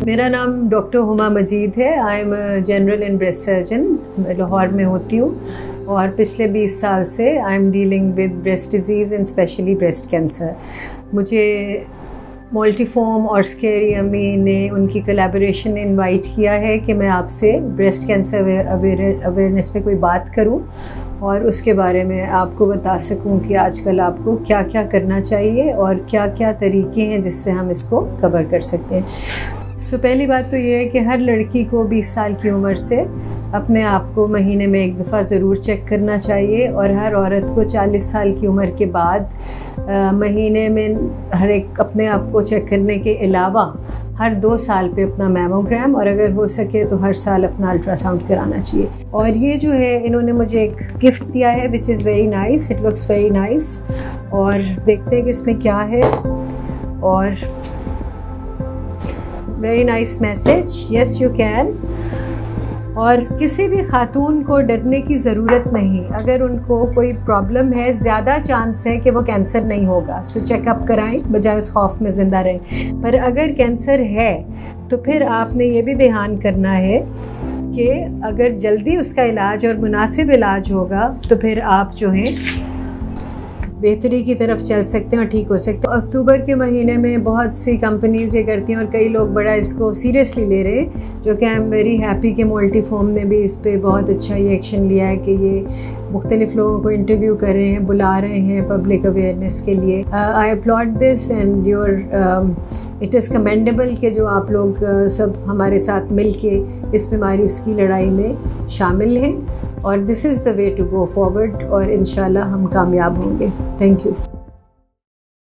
मेरा नाम डॉक्टर हुमा मजीद है। I am general and breast surgeon, Lahore में होती हूँ और पिछले 20 साल से I am dealing with breast disease and specially breast cancer. मुझे मल्टीफॉर्म और स्केरी अम्मी ने उनकी कोलैबोरेशन ने इनवाइट किया है कि मैं आपसे ब्रेस्ट कैंसर अवेयरनेस पे कोई बात करूं और उसके बारे में आपको बता सकूं कि आजकल आपको क्या क्या करना चाहिए और क्या क्या तरीके हैं जिससे हम इसको कवर कर सकते हैं। पहली बात तो ये है कि हर लड़की को 20 साल की उम्र से अपने आप को महीने में एक दफ़ा ज़रूर चेक करना चाहिए और हर औरत को 40 साल की उम्र के बाद महीने में हर एक अपने आप को चेक करने के अलावा हर 2 साल पे अपना मैमोग्राम और अगर हो सके तो हर साल अपना अल्ट्रासाउंड कराना चाहिए। और ये जो है इन्होंने मुझे एक गिफ्ट दिया है which is very nice, it looks very nice. और देखते हैं कि इसमें क्या है। और very nice message, yes you can. और किसी भी खातून को डरने की ज़रूरत नहीं। अगर उनको कोई प्रॉब्लम है, ज़्यादा चांस है कि वो कैंसर नहीं होगा, सो चेकअप कराएं बजाय उस खौफ में ज़िंदा रहें। पर अगर कैंसर है तो फिर आपने ये भी ध्यान करना है कि अगर जल्दी उसका इलाज और मुनासिब इलाज होगा तो फिर आप जो है बेहतरी की तरफ चल सकते हैं और ठीक हो सकते हैं। अक्टूबर के महीने में बहुत सी कंपनीज़ ये करती हैं और कई लोग बड़ा इसको सीरियसली ले रहे हैं, जो कि आई एम वेरी हैप्पी कि मल्टीफॉर्म ने भी इस पे बहुत अच्छा ये एक्शन लिया है कि ये मुख्तलिफ़ लोगों को इंटरव्यू कर रहे हैं, बुला रहे हैं पब्लिक अवेयरनेस के लिए। I upload this and your it is commendable कि जो आप लोग सब हमारे साथ मिल के इस बीमारी की लड़ाई में शामिल हैं और this is the way to go forward और इंशाल्लाह हम कामयाब होंगे। Thank you.